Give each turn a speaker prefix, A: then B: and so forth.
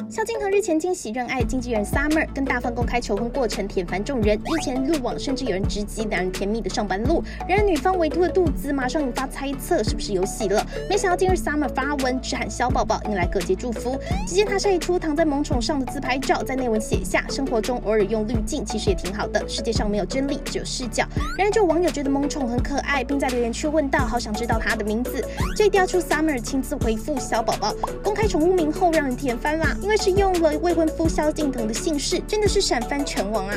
A: 萧敬腾日前惊喜认爱经纪人 Summer， 跟大方公开求婚过程，舔烦众人。日前路网甚至有人直击两人甜蜜的上班路，然而女方微凸的肚子马上引发猜测，是不是有喜了？没想到近日 Summer 发文直喊小宝宝，引来各界祝福。只见她晒出躺在萌宠上的自拍照，在内文写下：生活中偶尔用滤镜，其实也挺好的。世界上没有真理，只有视角。然而就有网友觉得萌宠很可爱，并在留言区问道：好想知道它的名字。这一调出 Summer 亲自回复小宝宝，公开宠物名后让人甜翻啦，因为是用了未婚夫萧敬腾的姓氏，真的是闪翻全网啊！